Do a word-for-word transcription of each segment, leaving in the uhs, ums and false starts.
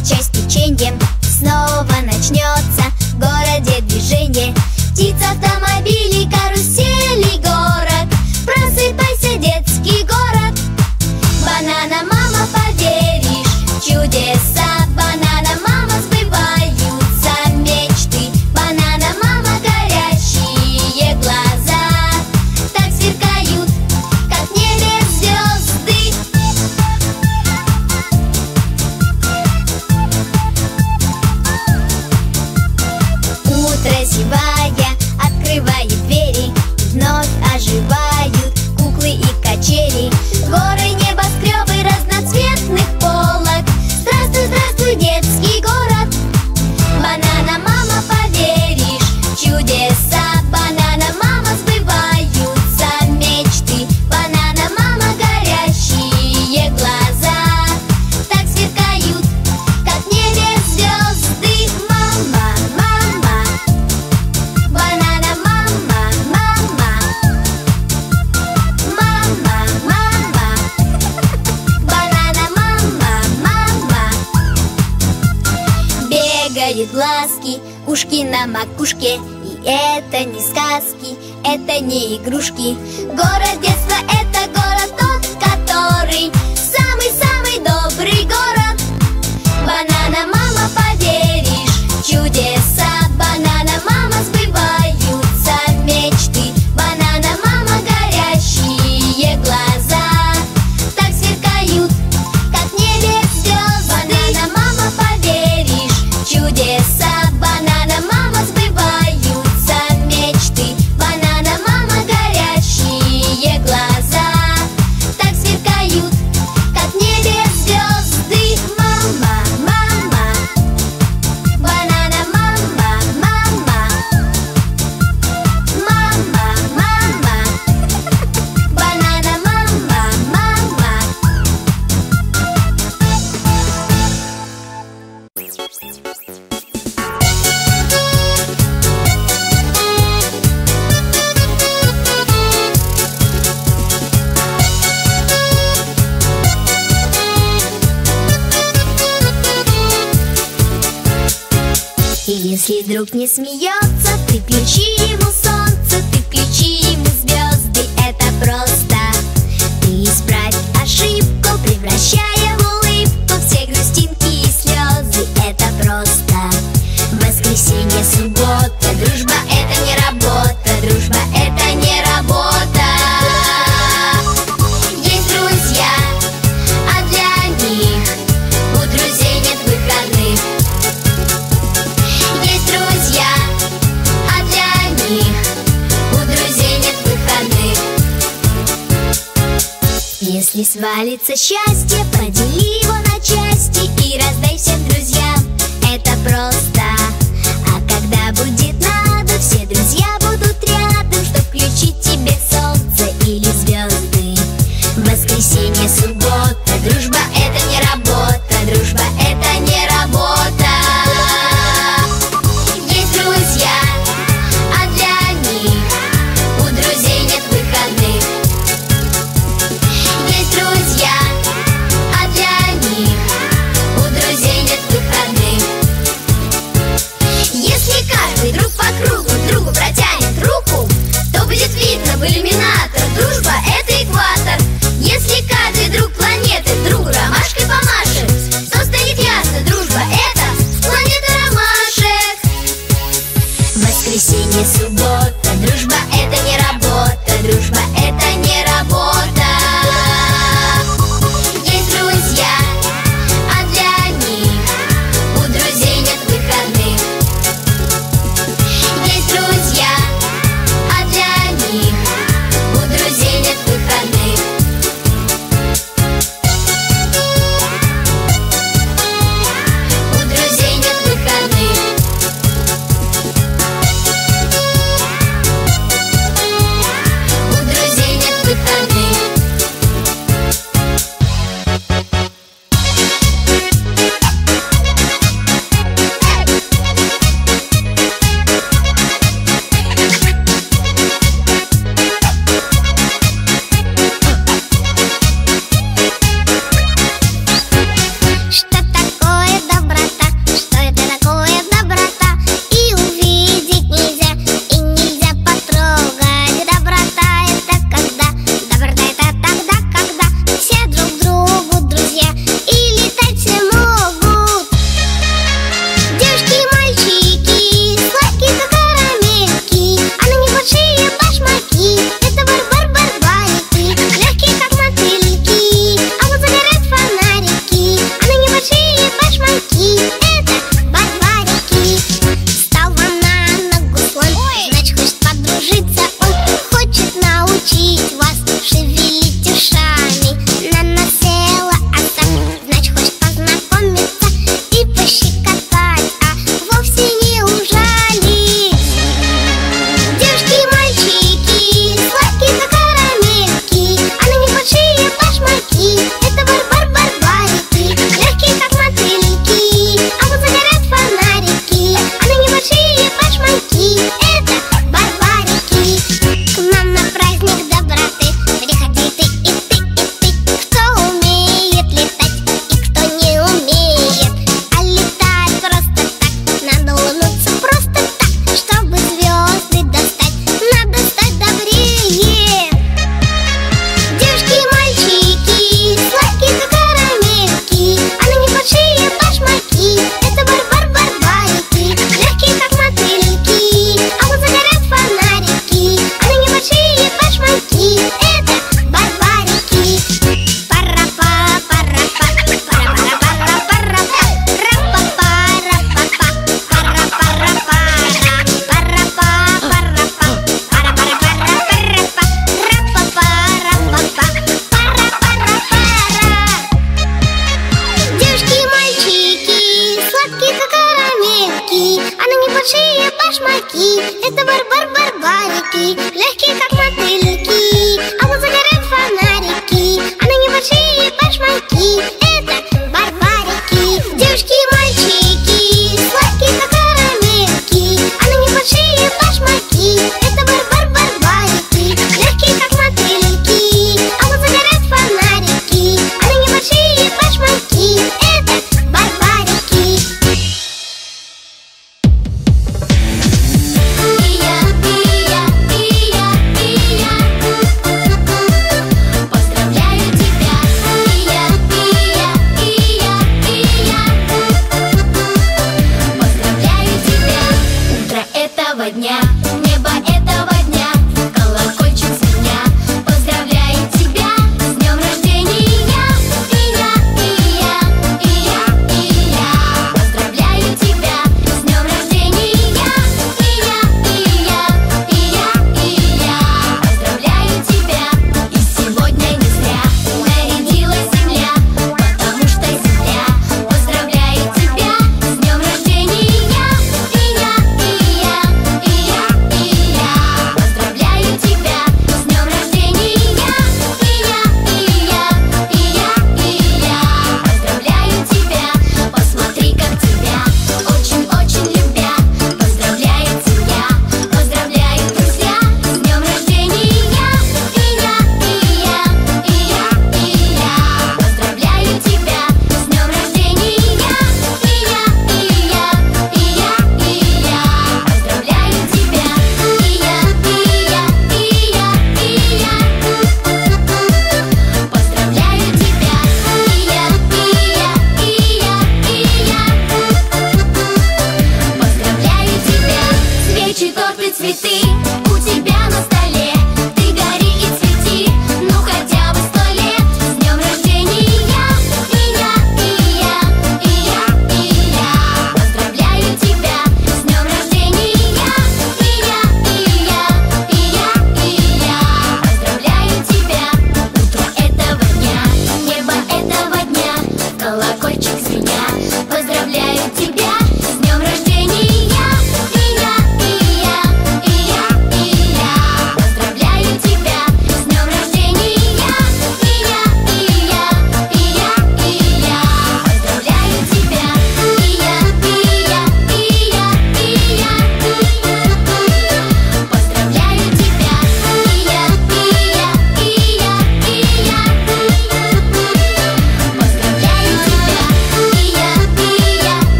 чай с печеньем. Снова начнется в городе движение. Птиц, автомобилей, карусели, город. Просыпайся, детский город. Банана, мама, поверишь в чудеса. Банана, мама, сбываются мечты. Банана, мама, горящие глаза так сверкают, как в небе звезды. Утро зевая открывает двери. Вновь оживают куклы и качели. Горы, небоскребы разноцветных полок. Здравствуй, здравствуй, детский город. Банана, мама, поверишь в чудеса. Банана, мама, сбываются мечты. Банана, мама, горящие глаза так сверкают, как в небе звезды. Мама, мама, банана, мама, мама, мама, мама, банана, мама, мама. Бегают глазки, ушки на макушке. И это не сказки, это не игрушки. Город детства — это город тот, который самый-самый добрый город. Банана, мама, поверишь в чудеса. Банана, мама, сбываются мечты. Банана, мама, горящие глаза так сверкают, как в небе звезды. Банана, мама, поверишь в чудеса. Банана, мама, сбываются мечты. Банана, мама, горящие глаза так сверкают, как в небе звезды. Мама, мама, банана, мама, мама, мама, мама, банана, мама, мама. И если друг не смеется, ты включи ему солнце, ты включи ему звезды. Это просто. Ты исправь ошибку, превращая в улыбку все грустинки и слезы. Это просто. Воскресенье, суббота, дружба — это не работа, дружба — это не работа. Есть друзья, а для них у друзей нет выходных. Есть друзья, а для них у друзей нет выходных. Если свалится счастье, подели его на части и раздай всем друзьям. Это просто. А когда будет надо, все друзья будут рядом, чтоб включить тебе солнце или звезды. Воскресенье, суббота, дружба — это не работа, дружба — это не работа. Есть друзья, а для них у друзей нет выходных. Есть друзья, а для них у друзей нет выходных. Если каждый друг по кругу другу протянет руку, то будет видно в иллюминатор. Дружба — это экватор. Если каждый друг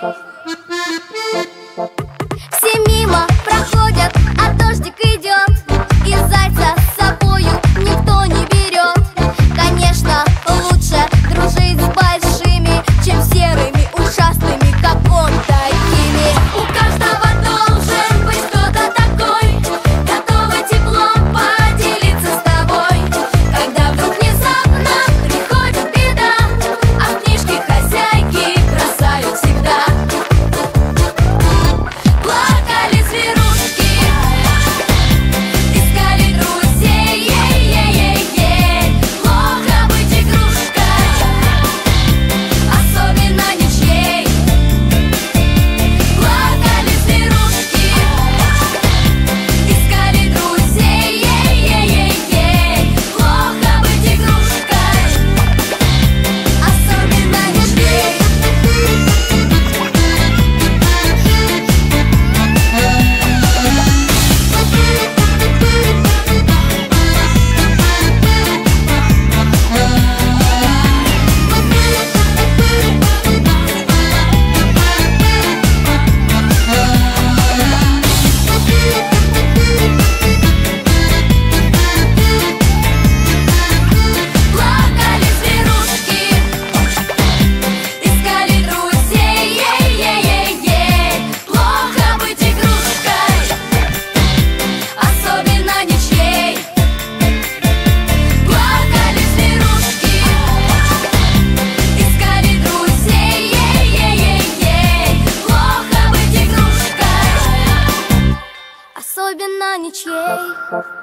Все мимо проходят, а дождик идет, и зайца с собою никто не берет. Конечно, лучше дружить с большими, чем серыми, ушастыми, как он, такими. У каждого должен быть кто-то такой, готовый теплом поделиться с тобой. Когда вдруг внезапно приходит беда, а в книжке хозяйки бросают всегда. Плакали зверушки, искали друзей, ей-ей-ей-ей. Плохо быть игрушкой, особенно ничьей. Плакали зверушки, искали друзей, ей-ей-ей-ей. Плохо быть игрушкой, особенно ничьей. Плакали зверушки, искали друзей, ей-ей-ей-ей. Плохо быть игрушкой, особенно ничьей. Плакали зверушки, искали друзей, ей-ей-ей-ей. Плохо быть игрушкой, особенно ничьей.